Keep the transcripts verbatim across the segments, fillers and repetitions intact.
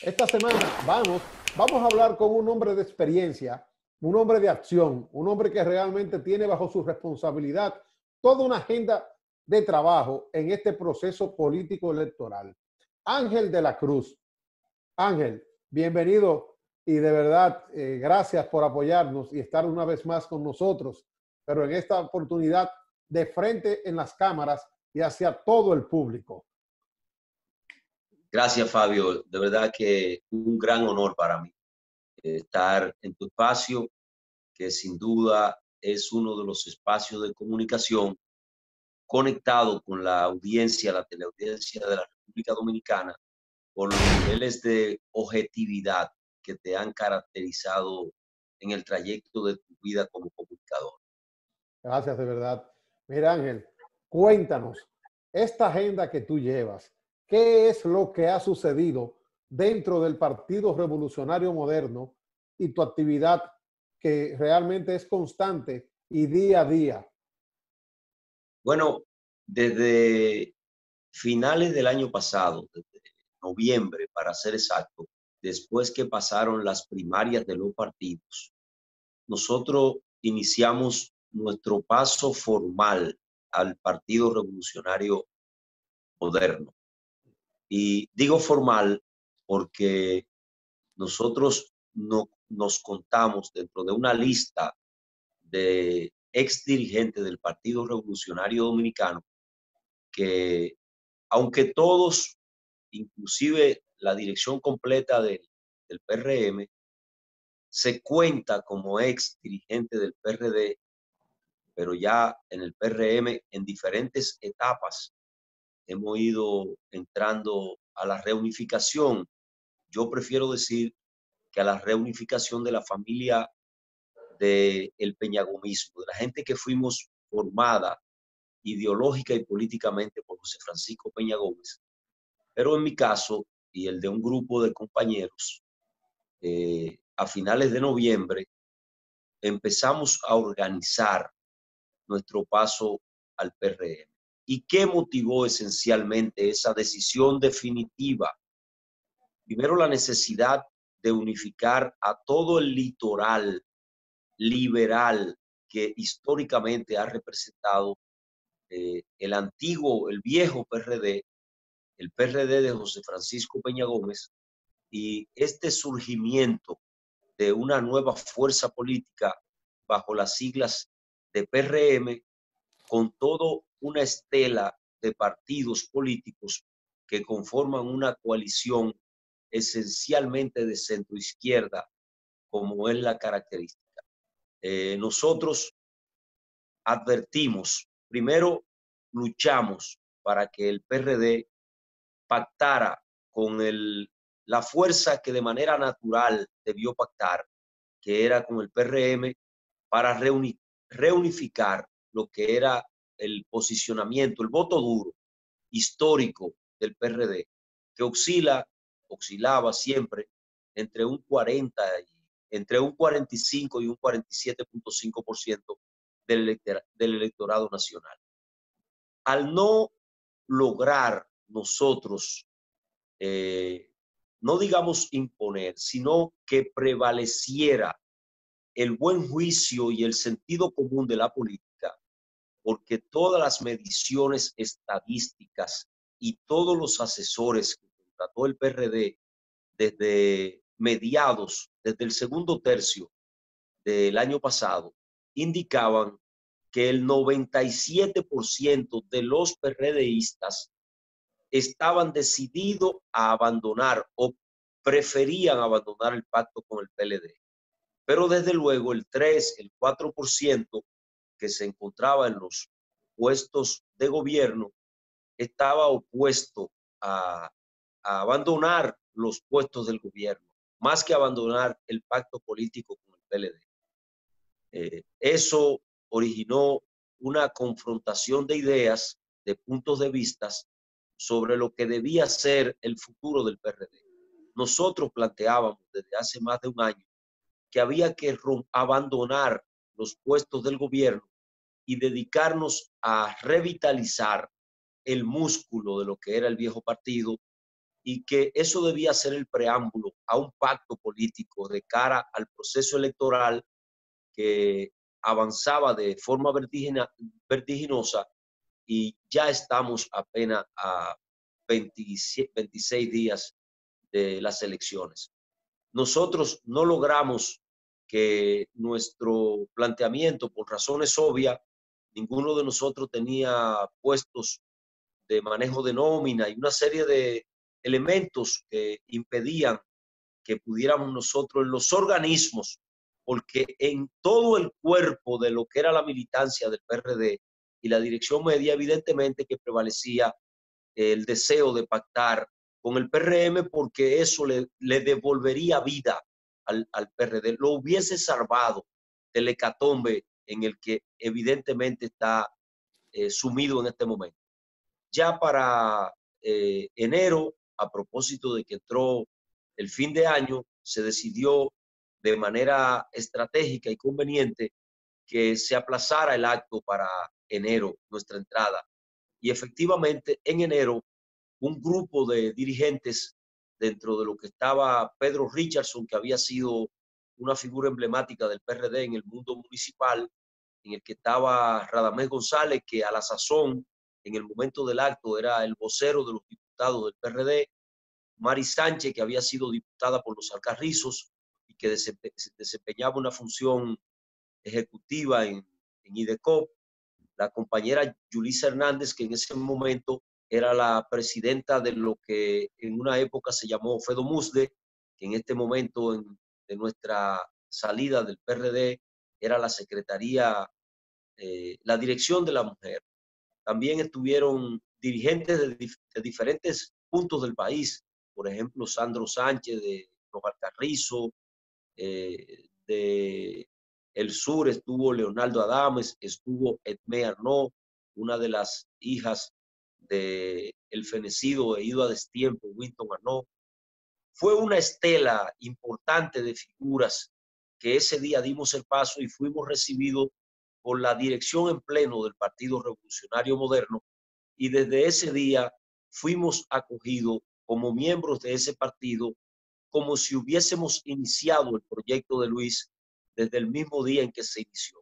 Esta semana vamos, vamos a hablar con un hombre de experiencia, un hombre de acción, un hombre que realmente tiene bajo su responsabilidad toda una agenda de trabajo en este proceso político electoral. Ángel de la Cruz. Ángel, bienvenido y de verdad eh, gracias por apoyarnos y estar una vez más con nosotros, pero en esta oportunidad de frente en las cámaras y hacia todo el público. Gracias, Fabio. De verdad que un gran honor para mí eh, estar en tu espacio, que sin duda es uno de los espacios de comunicación conectado con la audiencia, la teleaudiencia de la República Dominicana, por los niveles de objetividad que te han caracterizado en el trayecto de tu vida como comunicador. Gracias, de verdad. Mira, Ángel, cuéntanos, esta agenda que tú llevas, ¿qué es lo que ha sucedido dentro del Partido Revolucionario Moderno y tu actividad que realmente es constante y día a día? Bueno, desde finales del año pasado, desde noviembre para ser exacto, después que pasaron las primarias de los partidos, nosotros iniciamos nuestro paso formal al Partido Revolucionario Moderno. Y digo formal porque nosotros no, nos contamos dentro de una lista de ex dirigentes del Partido Revolucionario Dominicano que, aunque todos, inclusive la dirección completa de, del P R M, se cuenta como ex dirigente del P R D, pero ya en el P R M en diferentes etapas hemos ido entrando a la reunificación. Yo prefiero decir que a la reunificación de la familia del peñagomismo, de la gente que fuimos formada ideológica y políticamente por José Francisco Peña Gómez. Pero en mi caso y el de un grupo de compañeros, eh, a finales de noviembre empezamos a organizar nuestro paso al P R M. ¿Y qué motivó esencialmente esa decisión definitiva? Primero, la necesidad de unificar a todo el litoral liberal que históricamente ha representado eh, el antiguo, el viejo P R D, el P R D de José Francisco Peña Gómez, y este surgimiento de una nueva fuerza política bajo las siglas de P R M, con toda una estela de partidos políticos que conforman una coalición esencialmente de centro izquierda, como es la característica. Eh, nosotros advertimos, primero luchamos para que el P R D pactara con el, la fuerza que de manera natural debió pactar, que era con el P R M, para reuni, reunificar lo que era el posicionamiento, el voto duro histórico del P R D, que oscila, oscilaba siempre entre un cuarenta y, entre un cuarenta y cinco y un cuarenta y siete punto cinco por ciento del, elector, del electorado nacional. Al no lograr nosotros, eh, no digamos imponer, sino que prevaleciera el buen juicio y el sentido común de la política, porque todas las mediciones estadísticas y todos los asesores que contrató el P R D desde mediados, desde el segundo tercio del año pasado, indicaban que el noventa y siete por ciento de los PRDistas estaban decididos a abandonar o preferían abandonar el pacto con el P L D. Pero desde luego el tres, el cuatro por ciento que se encontraba en los puestos de gobierno estaba opuesto a, a abandonar los puestos del gobierno, más que abandonar el pacto político con el P L D. Eh, eso originó una confrontación de ideas, de puntos de vista sobre lo que debía ser el futuro del P R D. Nosotros planteábamos desde hace más de un año que había que abandonar los puestos del gobierno y dedicarnos a revitalizar el músculo de lo que era el viejo partido, y que eso debía ser el preámbulo a un pacto político de cara al proceso electoral que avanzaba de forma vertigina, vertiginosa, y ya estamos apenas a veintiséis días de las elecciones. Nosotros no logramos que nuestro planteamiento, por razones obvias, ninguno de nosotros tenía puestos de manejo de nómina y una serie de elementos que impedían que pudiéramos nosotros en los organismos, porque en todo el cuerpo de lo que era la militancia del P R D y la dirección media, evidentemente que prevalecía el deseo de pactar con el P R M, porque eso le, le devolvería vida al, al P R D, lo hubiese salvado del hecatombe en el que evidentemente está eh, sumido en este momento. Ya para eh, enero, a propósito de que entró el fin de año, se decidió de manera estratégica y conveniente que se aplazara el acto para enero, nuestra entrada. Y efectivamente, en enero, un grupo de dirigentes, dentro de lo que estaba Pedro Richardson, que había sido una figura emblemática del P R D en el mundo municipal, en el que estaba Radamés González, que a la sazón, en el momento del acto, era el vocero de los diputados del P R D, Mari Sánchez, que había sido diputada por los Alcarrizos y que desempeñaba una función ejecutiva en, en IDECOP, la compañera Yulisa Hernández, que en ese momento era la presidenta de lo que en una época se llamó FEDOMUSDE, que en este momento en, de nuestra salida del P R D era la Secretaría, eh, la Dirección de la Mujer. También estuvieron dirigentes de, dif de diferentes puntos del país, por ejemplo, Sandro Sánchez de Los Alcarrizos, eh, de el sur estuvo Leonardo Adames, estuvo Edmé Arnaud, una de las hijas de el fenecido e ido a destiempo, Winston Arnaud. Fue una estela importante de figuras que ese día dimos el paso y fuimos recibidos por la dirección en pleno del Partido Revolucionario Moderno, y desde ese día fuimos acogidos como miembros de ese partido, como si hubiésemos iniciado el proyecto de Luis desde el mismo día en que se inició.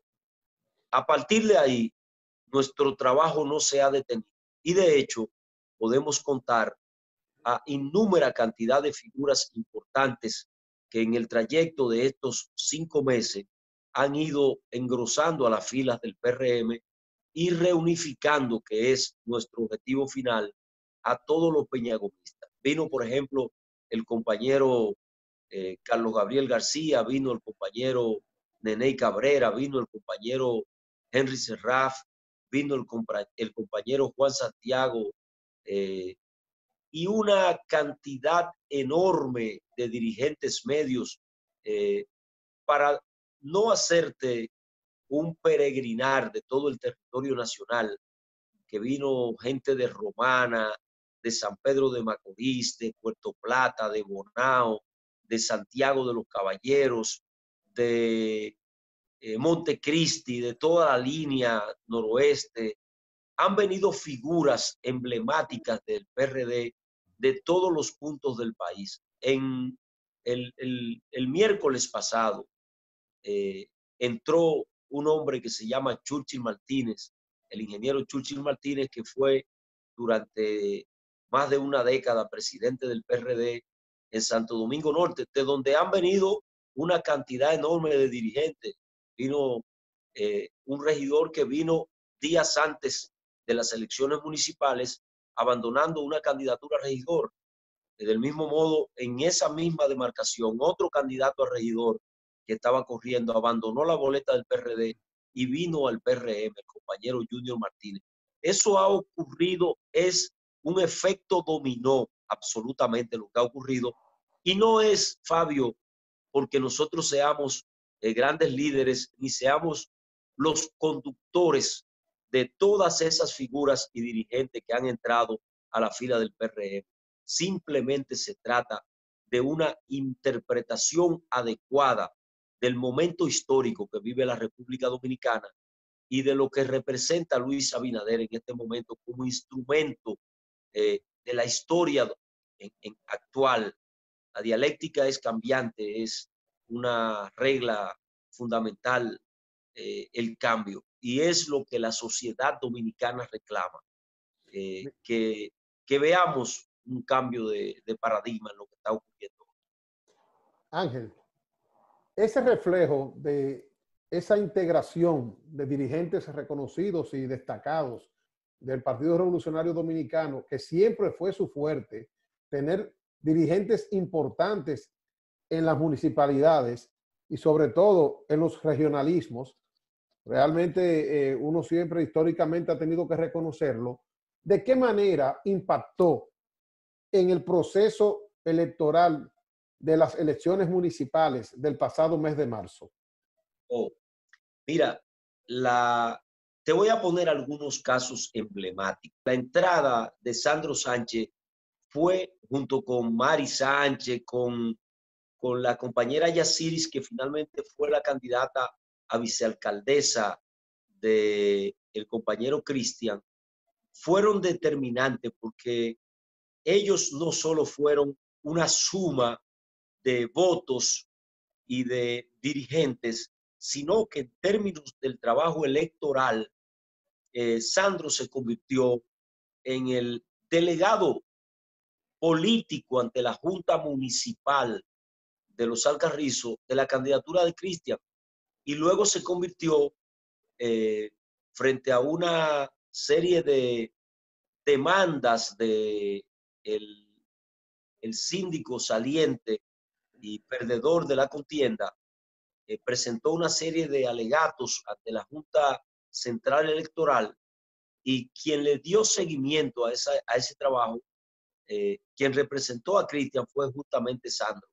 A partir de ahí, nuestro trabajo no se ha detenido y de hecho podemos contar a innúmera cantidad de figuras importantes que en el trayecto de estos cinco meses han ido engrosando a las filas del P R M y reunificando, que es nuestro objetivo final, a todos los peñagomistas. Vino, por ejemplo, el compañero eh, Carlos Gabriel García, vino el compañero Neney Cabrera, vino el compañero Henry Serraf, vino el, el compañero Juan Santiago, eh, y una cantidad enorme de dirigentes medios, eh, para no hacerte un peregrinar de todo el territorio nacional, que vino gente de Romana, de San Pedro de Macorís, de Puerto Plata, de Bonao, de Santiago de los Caballeros, de eh, Montecristi, de toda la línea noroeste. Han venido figuras emblemáticas del P R D de todos los puntos del país. En el, el, el miércoles pasado eh, entró un hombre que se llama Churchill Martínez, el ingeniero Churchill Martínez, que fue durante más de una década presidente del P R D en Santo Domingo Norte, de donde han venido una cantidad enorme de dirigentes. Vino eh, un regidor que vino días antes de las elecciones municipales, abandonando una candidatura a regidor. Del mismo modo, en esa misma demarcación, otro candidato a regidor que estaba corriendo abandonó la boleta del P R D y vino al P R M, el compañero Junior Martínez. Eso ha ocurrido, es un efecto dominó absolutamente lo que ha ocurrido, y no es, Fabio, porque nosotros seamos eh, grandes líderes ni seamos los conductores de todas esas figuras y dirigentes que han entrado a la fila del P R M. Simplemente se trata de una interpretación adecuada del momento histórico que vive la República Dominicana y de lo que representa Luis Abinader en este momento como instrumento eh, de la historia en, en actual. La dialéctica es cambiante, es una regla fundamental, eh, el cambio. Y es lo que la sociedad dominicana reclama, eh, que, que veamos un cambio de, de paradigma en lo que está ocurriendo. Ángel, ese reflejo de esa integración de dirigentes reconocidos y destacados del Partido Revolucionario Dominicano, que siempre fue su fuerte, tener dirigentes importantes en las municipalidades y sobre todo en los regionalismos, realmente eh, uno siempre históricamente ha tenido que reconocerlo. ¿De qué manera impactó en el proceso electoral de las elecciones municipales del pasado mes de marzo? Oh, mira, la, te voy a poner algunos casos emblemáticos. La entrada de Sandro Sánchez fue junto con Mari Sánchez, con, con la compañera Yaciris, que finalmente fue la candidata a vicealcaldesa del compañero Cristian, fueron determinantes porque ellos no solo fueron una suma de votos y de dirigentes, sino que en términos del trabajo electoral, eh, Sandro se convirtió en el delegado político ante la Junta Municipal de los Alcarrizos de la candidatura de Cristian, y luego se convirtió eh, frente a una serie de demandas de el, el síndico saliente y perdedor de la contienda, eh, presentó una serie de alegatos ante la Junta Central Electoral, y quien le dio seguimiento a, esa, a ese trabajo, eh, quien representó a Cristian, fue justamente Sandro.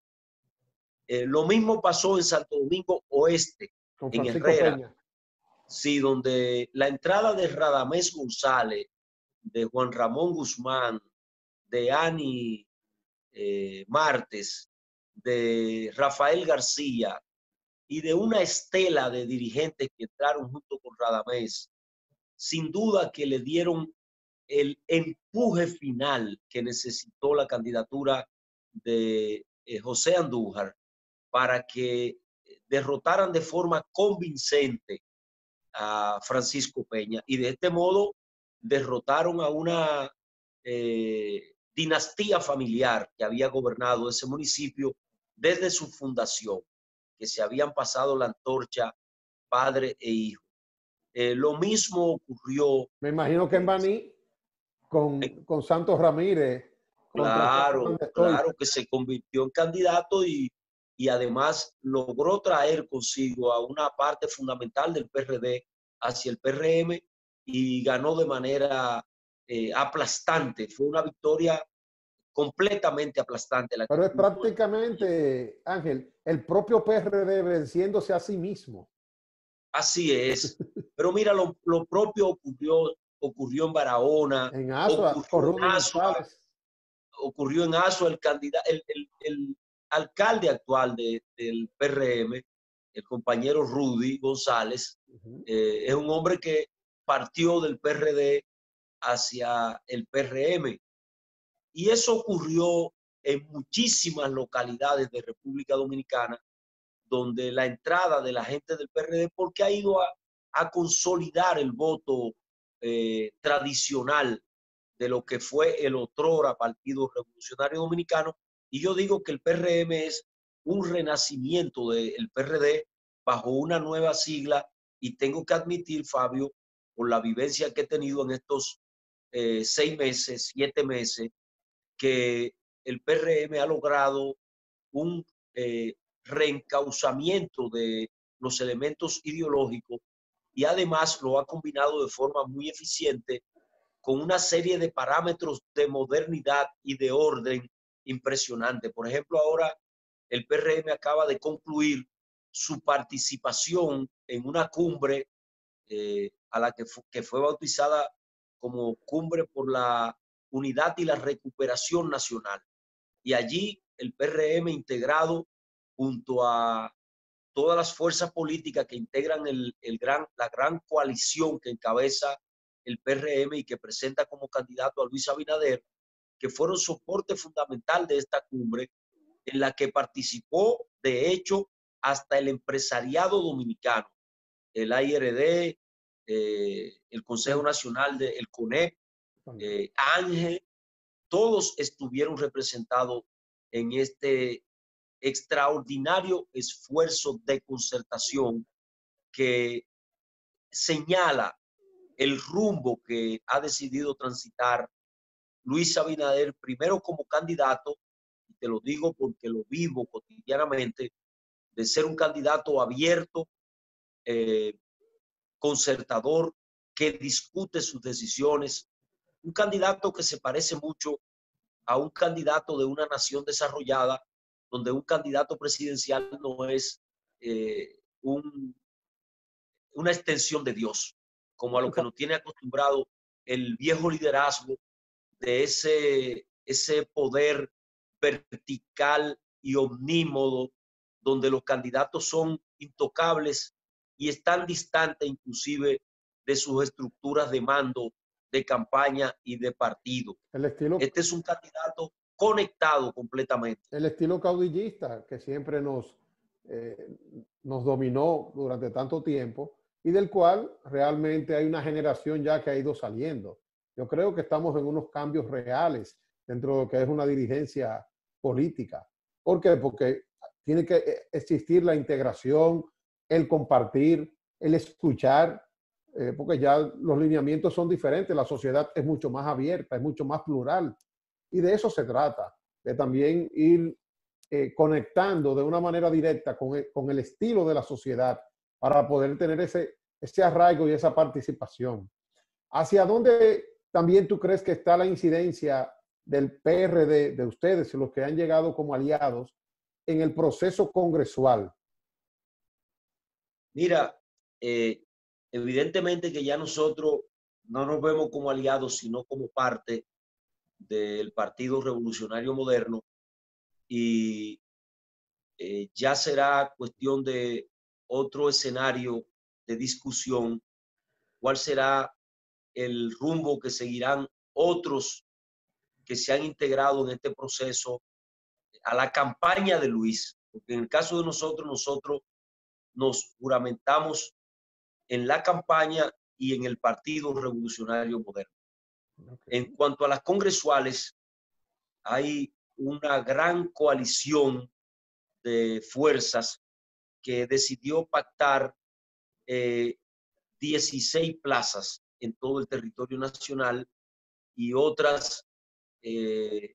Eh, lo mismo pasó en Santo Domingo Oeste, Con en Francisco Herrera, Peña. sí, donde la entrada de Radamés González, de Juan Ramón Guzmán, de Ani eh, Martes, de Rafael García y de una estela de dirigentes que entraron junto con Radamés, sin duda que le dieron el empuje final que necesitó la candidatura de eh, José Andújar para que derrotaran de forma convincente a Francisco Peña, y de este modo derrotaron a una eh, dinastía familiar que había gobernado ese municipio desde su fundación, que se habían pasado la antorcha padre e hijo. Eh, lo mismo ocurrió. Me imagino que en Eh, Baní, eh, con, con Santos Ramírez, contra claro, Fernández Toy. claro que se convirtió en candidato, y, y además logró traer consigo a una parte fundamental del P R D hacia el P R M, y ganó de manera eh, aplastante. Fue una victoria completamente aplastante la que Pero es tuvo. prácticamente, Ángel, el propio P R D venciéndose a sí mismo. Así es. Pero mira, lo, lo propio ocurrió, ocurrió en Barahona, En Asua, con ocurrió en Rudy Asua, González. ocurrió en Asua. El candidato, el, el, el alcalde actual de, del P R M, el compañero Rudy González, Uh-huh. eh, es un hombre que partió del P R D hacia el P R M. Y eso ocurrió en muchísimas localidades de República Dominicana, donde la entrada de la gente del P R D, porque ha ido a, a consolidar el voto eh, tradicional de lo que fue el otrora Partido Revolucionario Dominicano. Y yo digo que el P R M es un renacimiento del P R D bajo una nueva sigla, y tengo que admitir, Fabio, por la vivencia que he tenido en estos eh, seis meses, siete meses, que el P R M ha logrado un eh, reencauzamiento de los elementos ideológicos, y además lo ha combinado de forma muy eficiente con una serie de parámetros de modernidad y de orden impresionante. Por ejemplo, ahora el P R M acaba de concluir su participación en una cumbre eh, a la que, fu que fue bautizada como Cumbre por la Unidad y la Recuperación Nacional. Y allí el P R M, integrado junto a todas las fuerzas políticas que integran el, el gran, la gran coalición que encabeza el P R M y que presenta como candidato a Luis Abinader, que fueron soporte fundamental de esta cumbre, en la que participó, de hecho, hasta el empresariado dominicano, el I R D, eh, el Consejo Nacional del de, CONEP, eh, ANGE, todos estuvieron representados en este extraordinario esfuerzo de concertación que señala el rumbo que ha decidido transitar Luis Abinader, primero como candidato, y te lo digo porque lo vivo cotidianamente, de ser un candidato abierto, eh, concertador, que discute sus decisiones, un candidato que se parece mucho a un candidato de una nación desarrollada, donde un candidato presidencial no es eh, un, una extensión de Dios, como a lo que nos tiene acostumbrado el viejo liderazgo de ese, ese poder vertical y omnímodo, donde los candidatos son intocables y están distantes inclusive de sus estructuras de mando, de campaña y de partido. El estilo, este es un candidato conectado completamente. El estilo caudillista que siempre nos, eh, nos dominó durante tanto tiempo y del cual realmente hay una generación ya que ha ido saliendo. Yo creo que estamos en unos cambios reales dentro de lo que es una dirigencia política. ¿Por qué? Porque tiene que existir la integración, el compartir, el escuchar, eh, porque ya los lineamientos son diferentes, la sociedad es mucho más abierta, es mucho más plural, y de eso se trata, de también ir eh, conectando de una manera directa con el, con el estilo de la sociedad para poder tener ese, ese arraigo y esa participación. ¿Hacia dónde también tú crees que está la incidencia del P R D, de ustedes, los que han llegado como aliados, en el proceso congresual? Mira, eh, evidentemente que ya nosotros no nos vemos como aliados, sino como parte del Partido Revolucionario Moderno, y eh, ya será cuestión de otro escenario de discusión, cuál será el rumbo que seguirán otros que se han integrado en este proceso a la campaña de Luis, porque en el caso de nosotros, nosotros nos juramentamos en la campaña y en el Partido Revolucionario Moderno. Okay. En cuanto a las congresuales, hay una gran coalición de fuerzas que decidió pactar eh, dieciséis plazas en todo el territorio nacional y otras eh,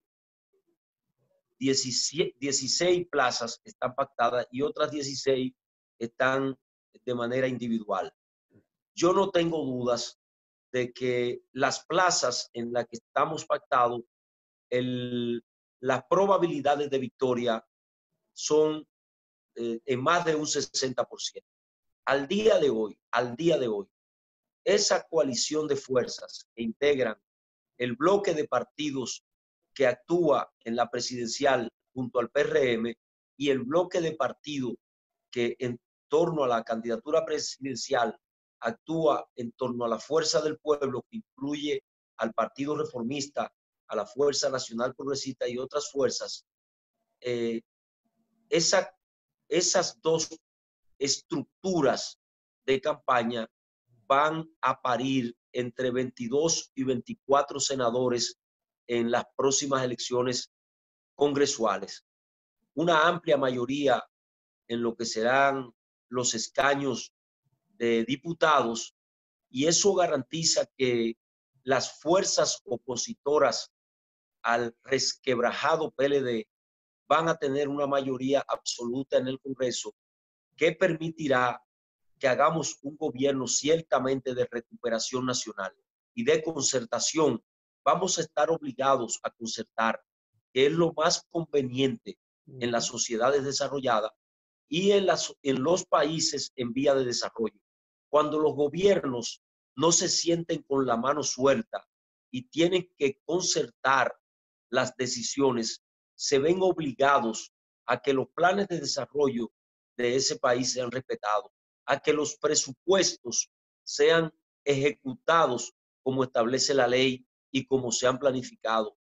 dieciséis, dieciséis plazas están pactadas y otras dieciséis están de manera individual. Yo no tengo dudas de que las plazas en las que estamos pactados, el, las probabilidades de victoria son eh, en más de un sesenta por ciento. Al día de hoy, al día de hoy, esa coalición de fuerzas que integran el bloque de partidos que actúa en la presidencial junto al P R M y el bloque de partidos que en torno a la candidatura presidencial actúa en torno a la fuerza del pueblo, que incluye al Partido Reformista, a la Fuerza Nacional Progresista y otras fuerzas, eh, esa, esas dos estructuras de campaña van a parir entre veintidós y veinticuatro senadores en las próximas elecciones congresuales. Una amplia mayoría en lo que serán los escaños de diputados, y eso garantiza que las fuerzas opositoras al resquebrajado P L D van a tener una mayoría absoluta en el Congreso que permitirá que hagamos un gobierno ciertamente de recuperación nacional y de concertación. Vamos a estar obligados a concertar, que es lo más conveniente en las sociedades desarrolladas y en, las, en los países en vía de desarrollo. Cuando los gobiernos no se sienten con la mano suelta y tienen que concertar las decisiones, se ven obligados a que los planes de desarrollo de ese país sean respetados, a que los presupuestos sean ejecutados como establece la ley y como se han planificado.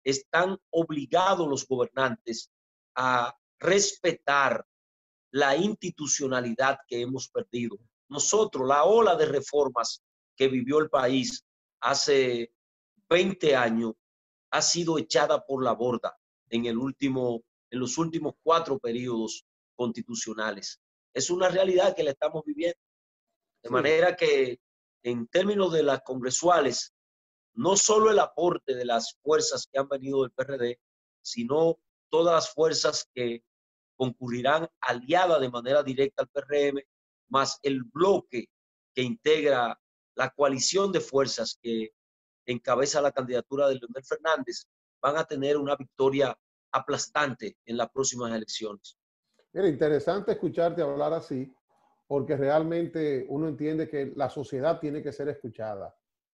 están obligados los gobernantes a respetar la institucionalidad que hemos perdido. Nosotros, la ola de reformas que vivió el país hace veinte años ha sido echada por la borda en, el último, en los últimos cuatro periodos constitucionales. Es una realidad que la estamos viviendo. De sí. manera que en términos de las congresuales, no solo el aporte de las fuerzas que han venido del P R D, sino todas las fuerzas que concurrirán aliadas de manera directa al P R M, más el bloque que integra la coalición de fuerzas que encabeza la candidatura de Leonel Fernández, van a tener una victoria aplastante en las próximas elecciones. Mira, interesante escucharte hablar así, porque realmente uno entiende que la sociedad tiene que ser escuchada.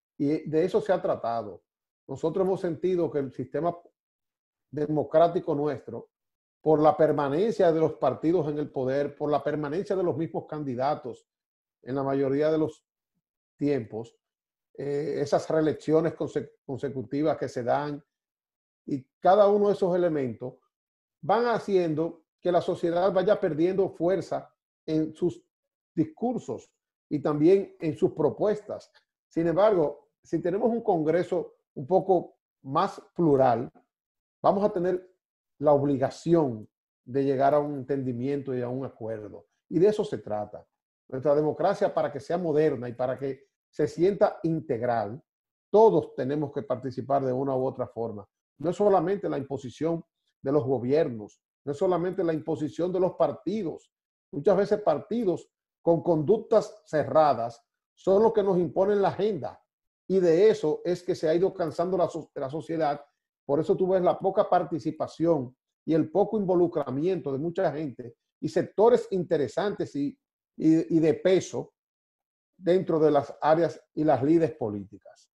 Y de eso se ha tratado. Nosotros hemos sentido que el sistema democrático nuestro, por la permanencia de los partidos en el poder, por la permanencia de los mismos candidatos en la mayoría de los tiempos, eh, esas reelecciones conse consecutivas que se dan, y cada uno de esos elementos van haciendo que la sociedad vaya perdiendo fuerza en sus discursos y también en sus propuestas. Sin embargo, si tenemos un Congreso un poco más plural, vamos a tener la obligación de llegar a un entendimiento y a un acuerdo. Y de eso se trata. Nuestra democracia, para que sea moderna y para que se sienta integral, todos tenemos que participar de una u otra forma. No es solamente la imposición de los gobiernos, no es solamente la imposición de los partidos. Muchas veces partidos con conductas cerradas son los que nos imponen la agenda. Y de eso es que se ha ido cansando la, so la sociedad. Por eso tú ves la poca participación y el poco involucramiento de mucha gente y sectores interesantes y, y, y de peso dentro de las áreas y las lides políticas.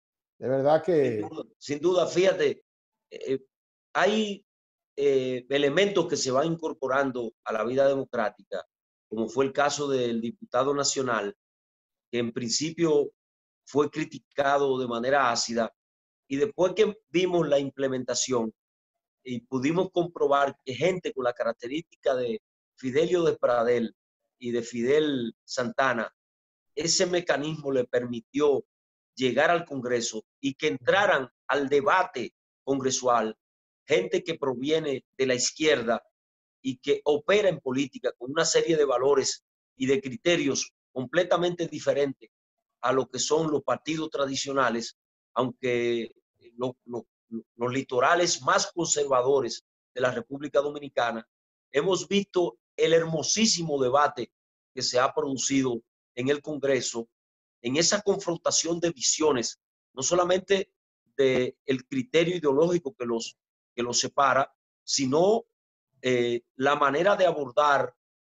De verdad que... Sin duda, sin duda fíjate, eh, hay eh, elementos que se van incorporando a la vida democrática, como fue el caso del diputado nacional, que en principio fue criticado de manera ácida, y después que vimos la implementación y pudimos comprobar que gente con la característica de Fidelio Despradel y de Fidel Santana, ese mecanismo le permitió llegar al Congreso y que entraran al debate congresual gente que proviene de la izquierda y que opera en política con una serie de valores y de criterios completamente diferentes a lo que son los partidos tradicionales, aunque lo, lo, los litorales más conservadores de la República Dominicana. Hemos visto el hermosísimo debate que se ha producido en el Congreso, en esa confrontación de visiones, no solamente del criterio ideológico que los, que los separa, sino eh, la manera de abordar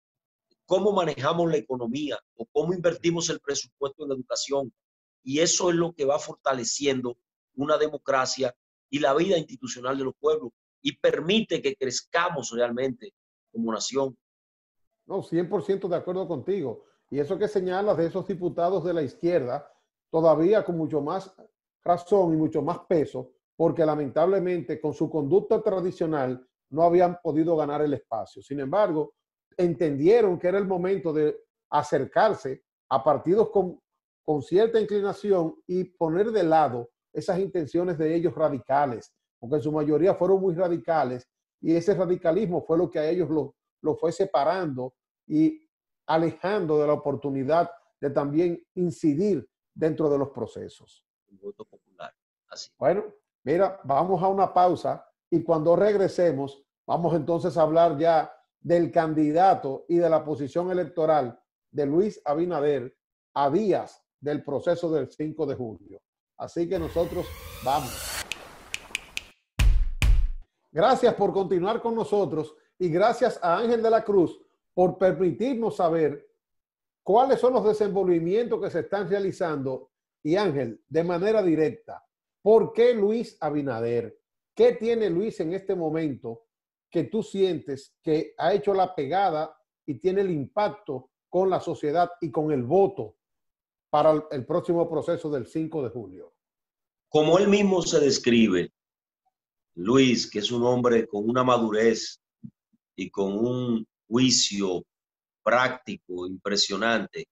cómo manejamos la economía o cómo invertimos el presupuesto en educación. Y eso es lo que va fortaleciendo una democracia y la vida institucional de los pueblos y permite que crezcamos realmente como nación. No, cien por ciento de acuerdo contigo. Y eso que señalas de esos diputados de la izquierda, todavía con mucho más razón y mucho más peso, porque lamentablemente con su conducta tradicional no habían podido ganar el espacio. Sin embargo, entendieron que era el momento de acercarse a partidos con, con cierta inclinación y poner de lado esas intenciones de ellos radicales, porque en su mayoría fueron muy radicales y ese radicalismo fue lo que a ellos lo, lo fue separando y alejando de la oportunidad de también incidir dentro de los procesos. El voto popular. Así. Bueno, mira, vamos a una pausa y cuando regresemos vamos entonces a hablar ya del candidato y de la posición electoral de Luis Abinader a días del proceso del cinco de julio. Así que nosotros vamos. Gracias por continuar con nosotros y gracias a Ángel de la Cruz por permitirnos saber cuáles son los desenvolvimientos que se están realizando. Y Ángel, de manera directa, ¿por qué Luis Abinader? ¿Qué tiene Luis en este momento que tú sientes que ha hecho la pegada y tiene el impacto con la sociedad y con el voto para el próximo proceso del cinco de julio? Como él mismo se describe, Luis, que es un hombre con una madurez y con un juicio práctico impresionante,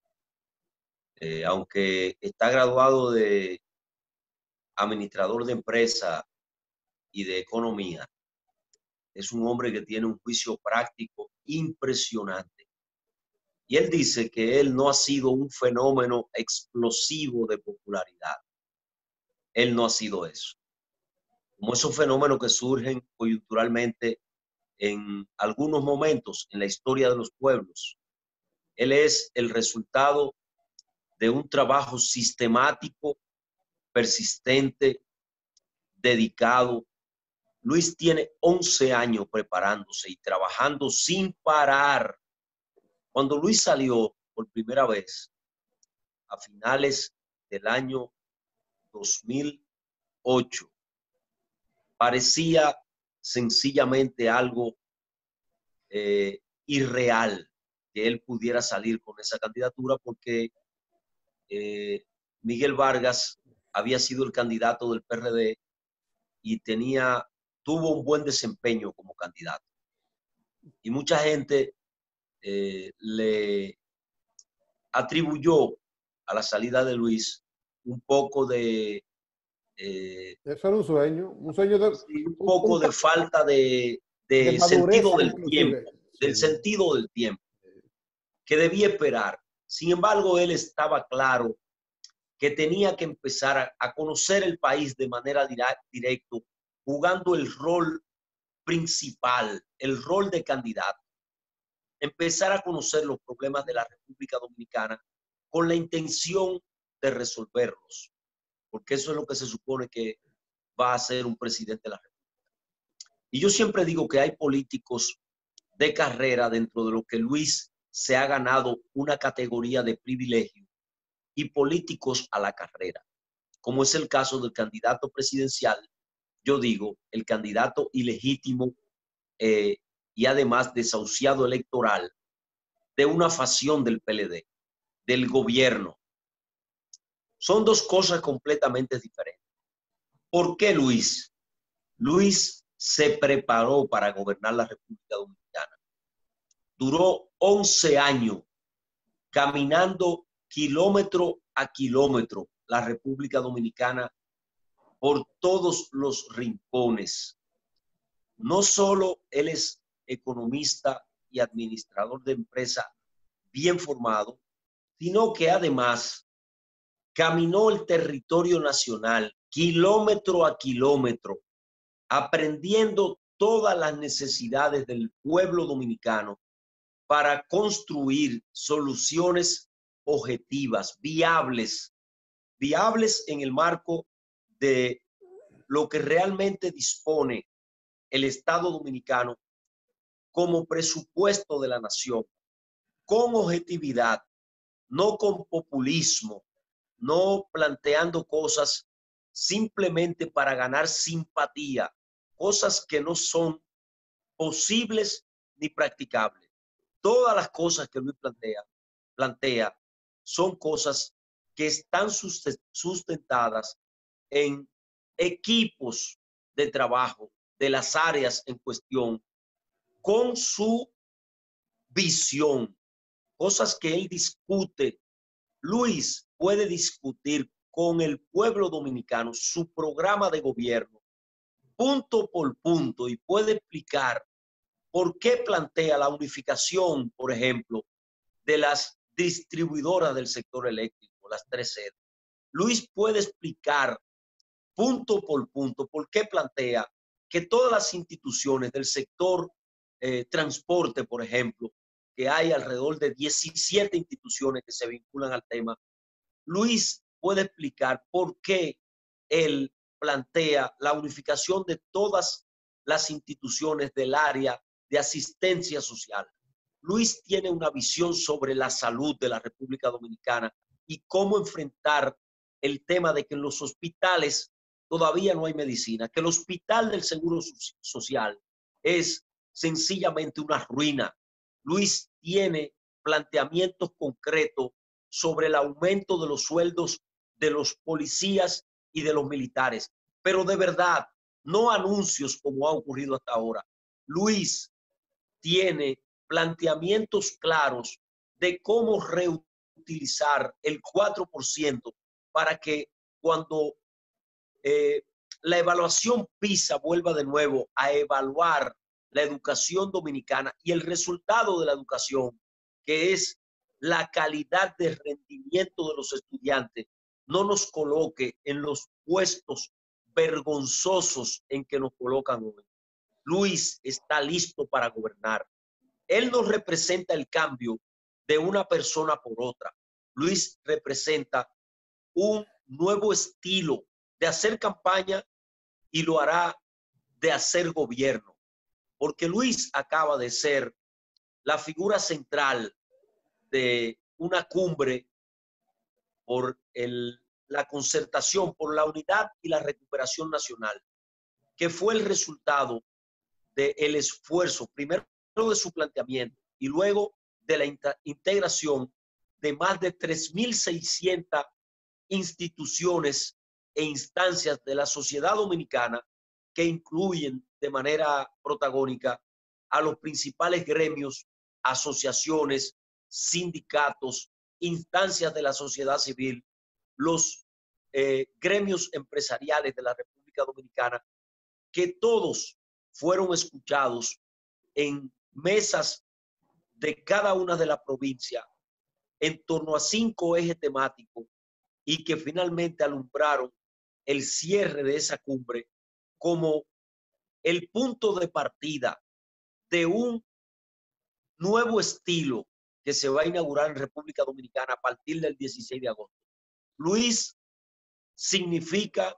eh, aunque está graduado de administrador de empresa y de economía, es un hombre que tiene un juicio práctico impresionante. Y él dice que él no ha sido un fenómeno explosivo de popularidad. Él no ha sido eso. Como esos fenómenos que surgen coyunturalmente en algunos momentos en la historia de los pueblos. Él es el resultado de un trabajo sistemático, persistente, dedicado. Luis tiene once años preparándose y trabajando sin parar. Cuando Luis salió por primera vez a finales del año dos mil ocho, parecía sencillamente algo eh, irreal que él pudiera salir con esa candidatura, porque eh, Miguel Vargas había sido el candidato del P R D y tenía, tuvo un buen desempeño como candidato. Y mucha gente eh, le atribuyó a la salida de Luis un poco de... Eh, Eso era un sueño, un sueño de... sí, un Un, poco un, de falta de, de de madurez sentido del inclusive. tiempo, del Sí. sentido del tiempo, que debía esperar. Sin embargo, él estaba claro que tenía que empezar a, a conocer el país de manera directa, jugando el rol principal, el rol de candidato. Empezar a conocer los problemas de la República Dominicana con la intención de resolverlos, porque eso es lo que se supone que va a ser un presidente de la República. Y yo siempre digo que hay políticos de carrera dentro de lo que Luis se ha ganado una categoría de privilegio, y políticos a la carrera, como es el caso del candidato presidencial, yo digo, el candidato ilegítimo eh, y además desahuciado electoral de una facción del P L D, del gobierno. Son dos cosas completamente diferentes. ¿Por qué Luis? Luis se preparó para gobernar la República Dominicana. Duró once años caminando kilómetro a kilómetro la República Dominicana por todos los rincones. No solo él es economista y administrador de empresa bien formado, sino que además caminó el territorio nacional kilómetro a kilómetro, aprendiendo todas las necesidades del pueblo dominicano para construir soluciones objetivas, viables, viables en el marco de lo que realmente dispone el Estado dominicano como presupuesto de la nación, con objetividad, no con populismo, no planteando cosas simplemente para ganar simpatía, cosas que no son posibles ni practicables. Todas las cosas que Luis plantea, plantea son cosas que están sustentadas en equipos de trabajo de las áreas en cuestión, con su visión, cosas que él discute. Luis puede discutir con el pueblo dominicano su programa de gobierno punto por punto y puede explicar por qué plantea la unificación, por ejemplo, de las distribuidoras del sector eléctrico, las tres sedes. Luis puede explicar punto por punto por qué plantea que todas las instituciones del sector eh, transporte, por ejemplo, que hay alrededor de diecisiete instituciones que se vinculan al tema, Luis puede explicar por qué él plantea la unificación de todas las instituciones del área de asistencia social. Luis tiene una visión sobre la salud de la República Dominicana y cómo enfrentar el tema de que en los hospitales todavía no hay medicina, que el hospital del Seguro Social es sencillamente una ruina. Luis tiene planteamientos concretos sobre el aumento de los sueldos de los policías y de los militares. Pero de verdad, no anuncios como ha ocurrido hasta ahora. Luis tiene planteamientos claros de cómo reutilizar el cuatro por ciento para que cuando eh, la evaluación PISA vuelva de nuevo a evaluar la educación dominicana y el resultado de la educación, que es la calidad de rendimiento de los estudiantes, no nos coloque en los puestos vergonzosos en que nos colocan hoy. Luis está listo para gobernar. Él no representa el cambio de una persona por otra. Luis representa un nuevo estilo de hacer campaña y lo hará de hacer gobierno. Porque Luis acaba de ser la figura central de una cumbre por el, la concertación, por la unidad y la recuperación nacional, que fue el resultado del esfuerzo, primero de su planteamiento y luego de la integración de más de tres mil seiscientas instituciones e instancias de la sociedad dominicana que incluyen de manera protagónica a los principales gremios, asociaciones, sindicatos, instancias de la sociedad civil, los eh, gremios empresariales de la República Dominicana, que todos fueron escuchados en mesas de cada una de las provincias en torno a cinco ejes temáticos y que finalmente alumbraron el cierre de esa cumbre como el punto de partida de un nuevo estilo que se va a inaugurar en República Dominicana a partir del dieciséis de agosto. Luis significa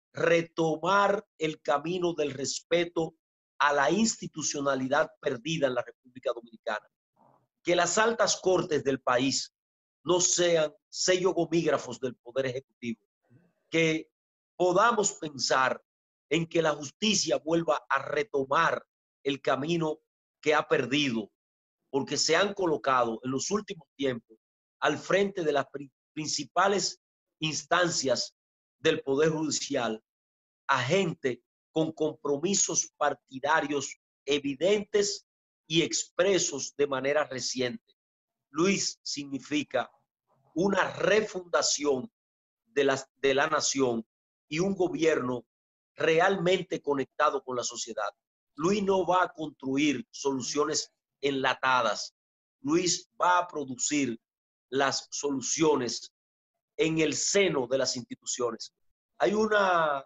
retomar el camino del respeto a la institucionalidad perdida en la República Dominicana. Que las altas cortes del país no sean sellos gomígrafos del Poder Ejecutivo. Que podamos pensar en que la justicia vuelva a retomar el camino que ha perdido, porque se han colocado en los últimos tiempos al frente de las principales instancias del Poder Judicial a gente con compromisos partidarios evidentes y expresos de manera reciente. Luis significa una refundación de la, de la nación y un gobierno realmente conectado con la sociedad. Luis no va a construir soluciones enlatadas. Luis va a producir las soluciones en el seno de las instituciones. Hay una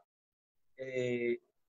eh,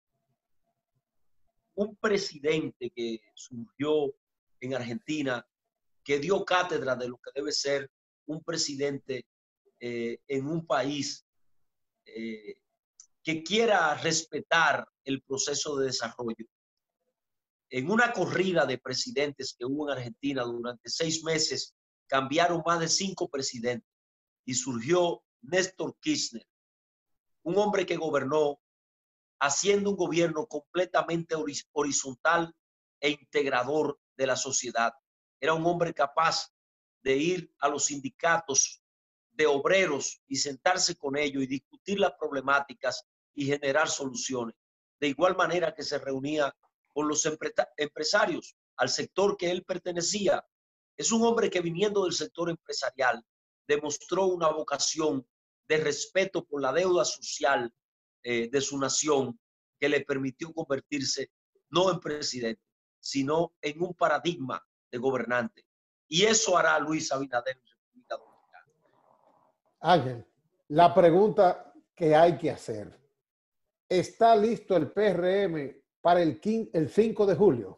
un presidente que surgió en Argentina que dio cátedra de lo que debe ser un presidente eh, en un país eh, que quiera respetar el proceso de desarrollo. En una corrida de presidentes que hubo en Argentina durante seis meses, cambiaron más de cinco presidentes y surgió Néstor Kirchner, un hombre que gobernó haciendo un gobierno completamente horizontal e integrador de la sociedad. Era un hombre capaz de ir a los sindicatos de obreros y sentarse con ellos y discutir las problemáticas y generar soluciones. De igual manera que se reunía con los empresarios, al sector que él pertenecía. Es un hombre que, viniendo del sector empresarial, demostró una vocación de respeto por la deuda social eh, de su nación, que le permitió convertirse no en presidente, sino en un paradigma de gobernante. Y eso hará Luis Abinader en República Dominicana. Ángel, la pregunta que hay que hacer. ¿Está listo el P R M para el, el cinco de julio?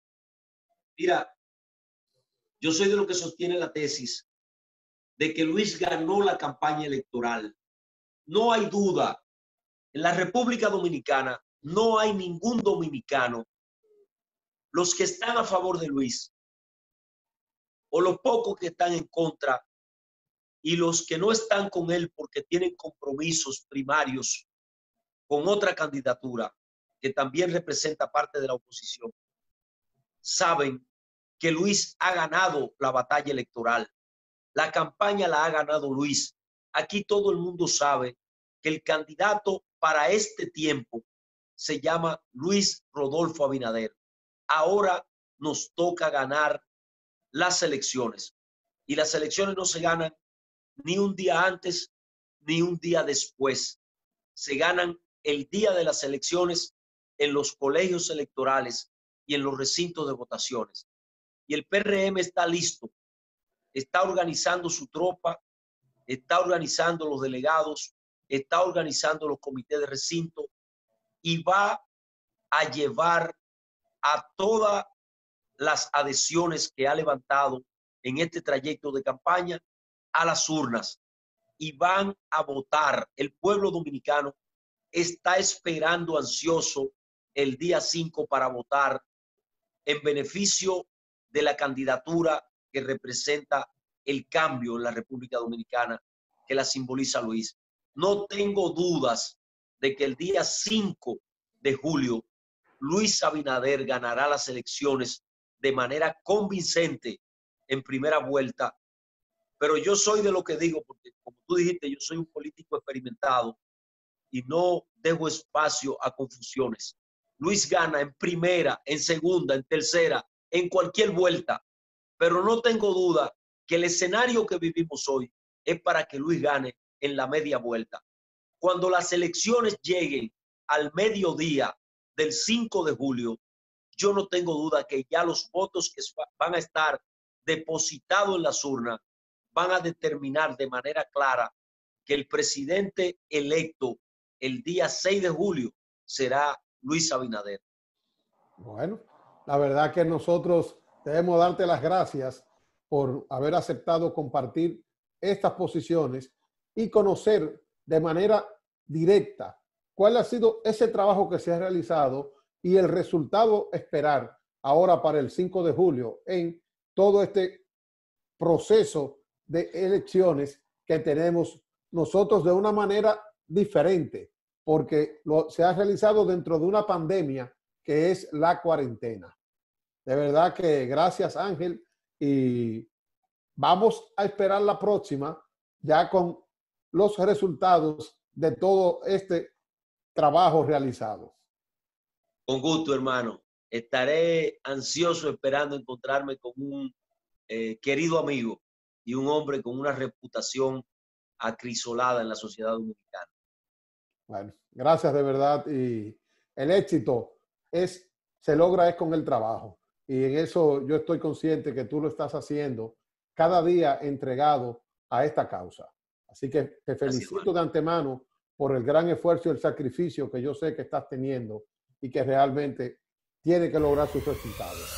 Mira, yo soy de los que sostiene la tesis de que Luis ganó la campaña electoral. No hay duda. En la República Dominicana no hay ningún dominicano. Los que están a favor de Luis o los pocos que están en contra y los que no están con él porque tienen compromisos primarios con otra candidatura que también representa parte de la oposición, saben que Luis ha ganado la batalla electoral. La campaña la ha ganado Luis. Aquí todo el mundo sabe que el candidato para este tiempo se llama Luis Rodolfo Abinader. Ahora nos toca ganar las elecciones. Y las elecciones no se ganan ni un día antes ni un día después. Se ganan el día de las elecciones en los colegios electorales y en los recintos de votaciones. Y el P R M está listo, está organizando su tropa, está organizando los delegados, está organizando los comités de recinto y va a llevar a todas las adhesiones que ha levantado en este trayecto de campaña a las urnas y van a votar. El pueblo dominicano está esperando ansioso el día cinco para votar en beneficio de la candidatura que representa el cambio en la República Dominicana, que la simboliza Luis. No tengo dudas de que el día cinco de julio Luis Abinader ganará las elecciones de manera convincente en primera vuelta. Pero yo soy de lo que digo, porque como tú dijiste, yo soy un político experimentado y no dejo espacio a confusiones. Luis gana en primera, en segunda, en tercera, en cualquier vuelta. Pero no tengo duda que el escenario que vivimos hoy es para que Luis gane en la media vuelta. Cuando las elecciones lleguen al mediodía del cinco de julio, yo no tengo duda que ya los votos que van a estar depositados en las urnas van a determinar de manera clara que el presidente electo el día seis de julio será Luis Abinader. Bueno, la verdad que nosotros debemos darte las gracias por haber aceptado compartir estas posiciones y conocer de manera directa cuál ha sido ese trabajo que se ha realizado y el resultado esperar ahora para el cinco de julio en todo este proceso de elecciones que tenemos nosotros de una manera diferente, porque lo, se ha realizado dentro de una pandemia que es la cuarentena. De verdad que gracias, Ángel, y vamos a esperar la próxima ya con los resultados de todo este trabajo realizado. Con gusto, hermano. Estaré ansioso esperando encontrarme con un eh, querido amigo y un hombre con una reputación acrisolada en la sociedad dominicana. Bueno, gracias de verdad, y el éxito es, se logra es con el trabajo, y en eso yo estoy consciente que tú lo estás haciendo cada día entregado a esta causa. Así que te felicito Gracias, de antemano por el gran esfuerzo y el sacrificio que yo sé que estás teniendo y que realmente tiene que lograr sus resultados.